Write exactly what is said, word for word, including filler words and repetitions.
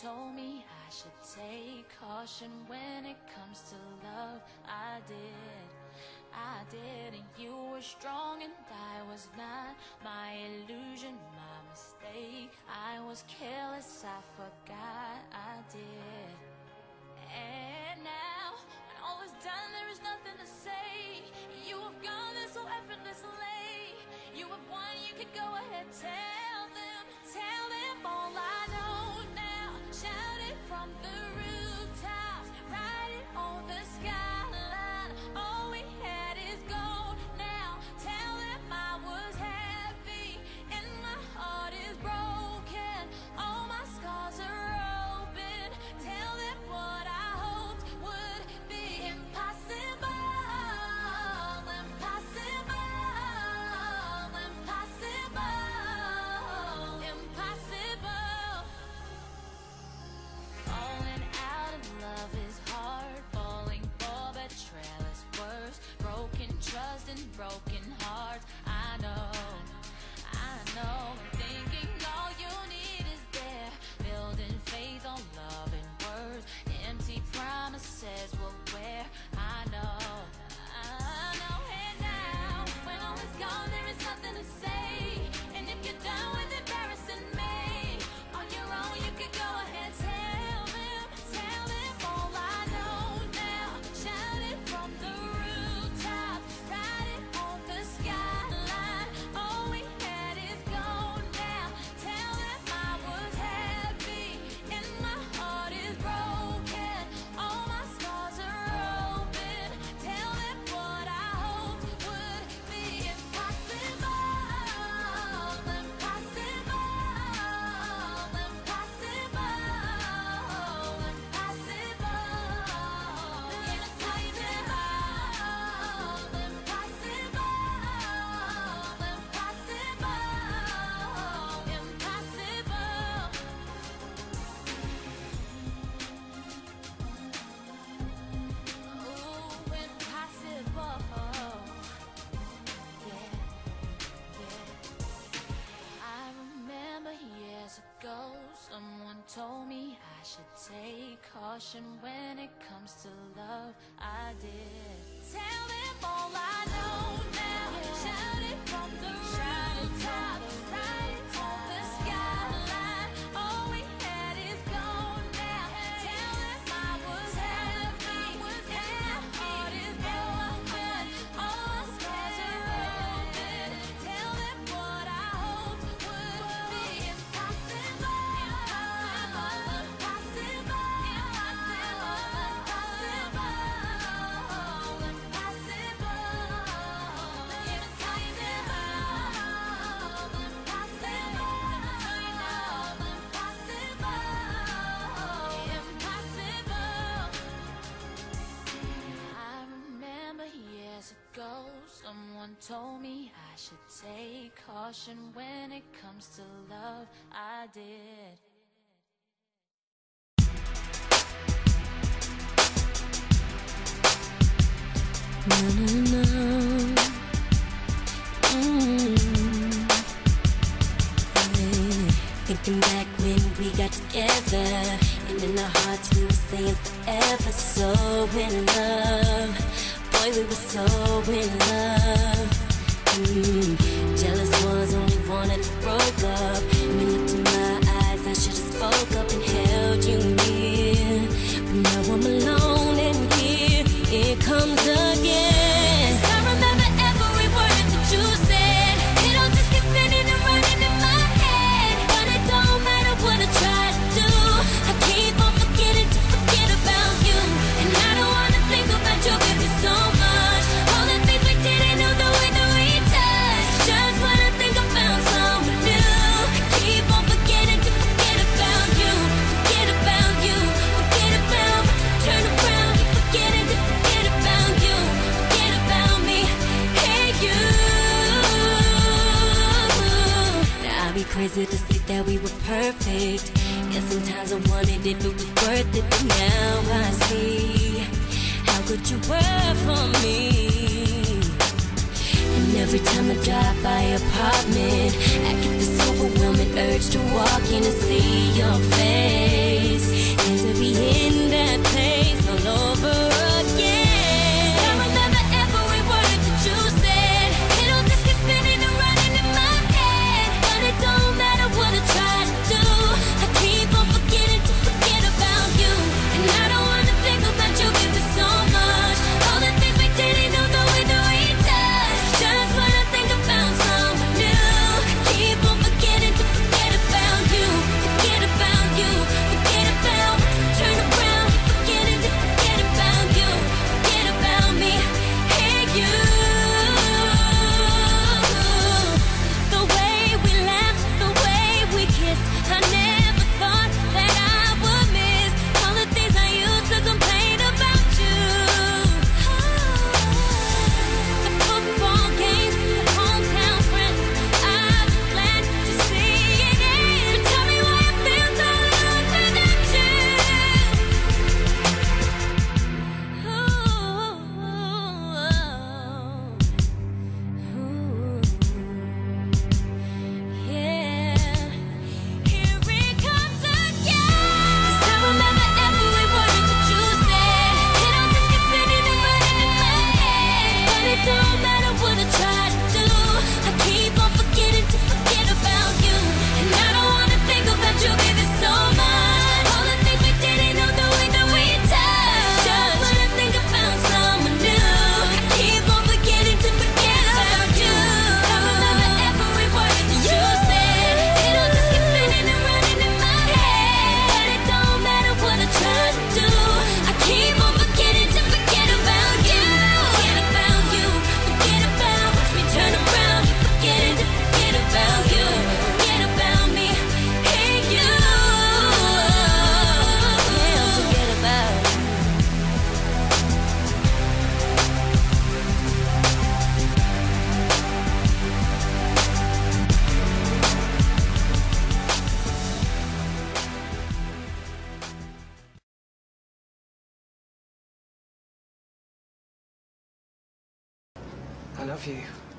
told me I should take caution when it comes to love. I did, I did, and you were strong and I was not. My illusion, my mistake. I was careless, I forgot I did. And now, when all is done, there is nothing to say. You have gone there so effortlessly. You have won, you could go ahead, tell them, tell them all I know now. Shout it from the rooftops, write it on the skyline. All we had is gold now. Tell them I was happy and my heart is broken. All my scars are open. Tell them what I hoped would be impossible. Impossible. Impossible. Impossible. Falling out of love is hard. Falling for betrayal is worse. Broken trust and broken hearts. I know, I know. Thinking all you need is there. Building faith on love and words. Empty promises will wear. I know, I know. And now, when all is gone, there is nothing to say. And if you're done with embarrassing me, on your own you could go ahead, tell them, tell them all I know now. Shout it from the rooftops, write it on the skyline. All we had is gold now. Tell them I was happy and my heart is broken. All my scars are open. Tell them what I hoped would be impossible. Impossible. Someone told me I should take caution when it comes to love. I did. Tell them all I know now. Shout it from the rooftop, write it on the skyline. All we had is gold now. Tell them I was happy and my heart is broken. All my scars are open. Tell them what I hoped would be impossible. Someone told me I should take caution when it comes to love. I did. No, no, no. Mm. Yeah. Thinking back when we got together, and in our hearts we were saying forever. So in love. Boy, we were so in love. Mm. Jealous ones only wanted to broke up. When you looked in my eyes, I should've spoke up and held you near. But now I'm alone and here it comes again. 'Cause I remember every word that you said. It all just keeps spinning and running in my head. But it don't matter what I try to do. I keep on forgetting to forget about you. And I don't wanna think about you, baby, so much. All the things we didn't know, the way that we touched. Just when I think I found someone new, I keep on forgetting to forget about you. Forget about you, forget about me. Turn around, keep forgetting to forget about you. Forget about me, hey you. Now I'd be crazy to think that we were perfect. Yeah, sometimes I wondered if it was worth it, but now I see how good you were for me. And every time I drive by your apartment, I get this overwhelming urge to walk in and see your face. love you.